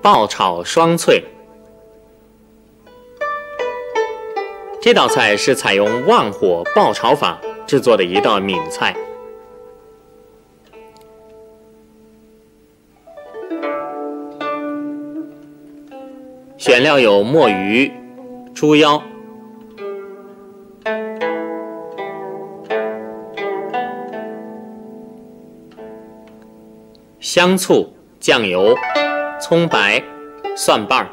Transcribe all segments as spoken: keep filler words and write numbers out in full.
爆炒双脆。这道菜是采用旺火爆炒法制作的一道闽菜。选料有墨鱼、猪腰、香醋、酱油、葱白、蒜瓣儿。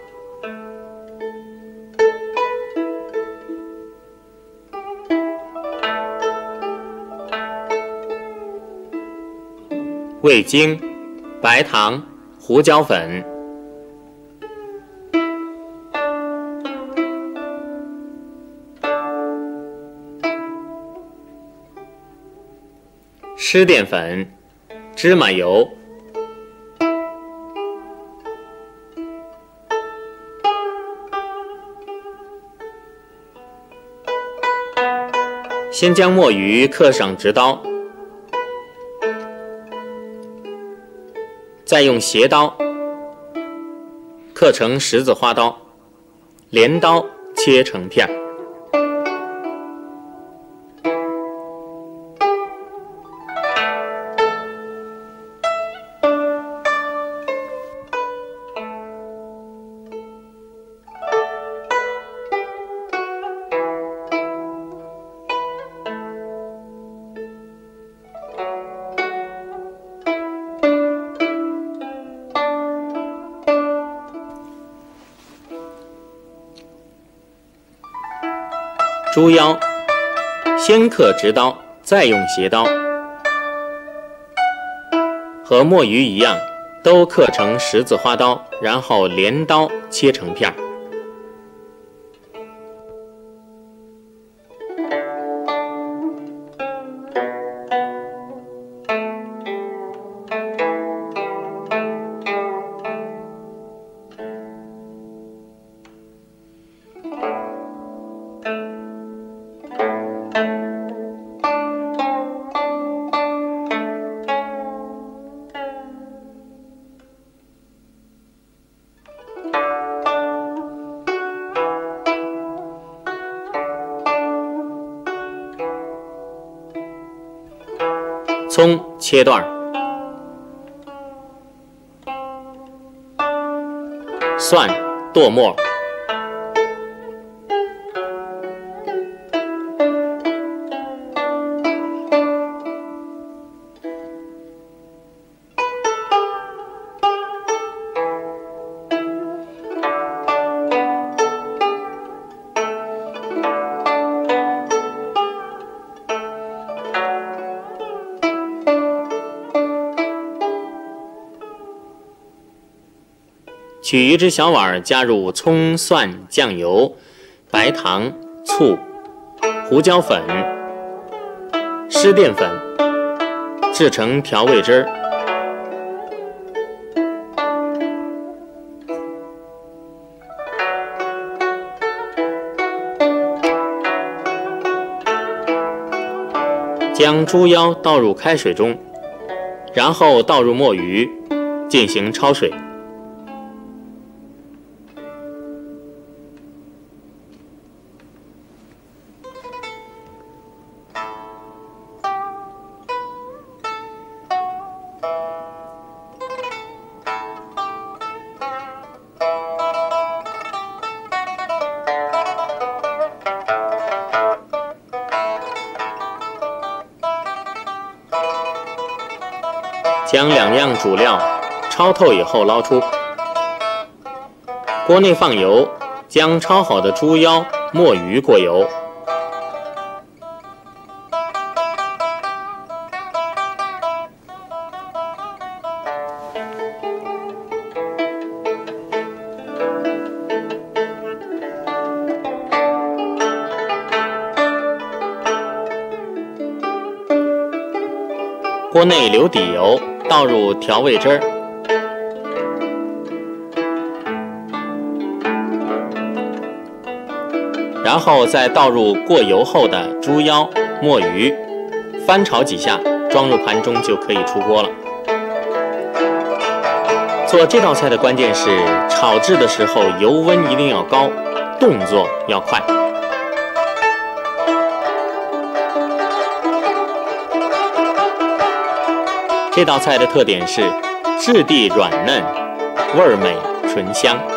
味精、白糖、胡椒粉。湿淀粉、芝麻油、先将墨鱼刻上直刀，再用斜刀刻成十字花刀，镰刀切成片。猪腰先刻直刀，再用斜刀，和墨鱼一样，都刻成十字花刀，然后镰刀切成片。葱切段，蒜剁末，取一只小碗，加入葱、蒜、酱油、白糖、醋、胡椒粉、湿淀粉，制成调味汁儿。将猪腰倒入开水中，然后倒入墨鱼，进行焯水。将两样主料焯透以后捞出，锅内放油，将焯好的猪腰、墨鱼过油，锅内留底油，倒入调味汁儿，然后再倒入过油后的猪腰、墨鱼，翻炒几下，装入盘中就可以出锅了。 做这道菜的关键是炒制的时候油温一定要高，动作要快。这道菜的特点是质地软嫩，味儿美醇香。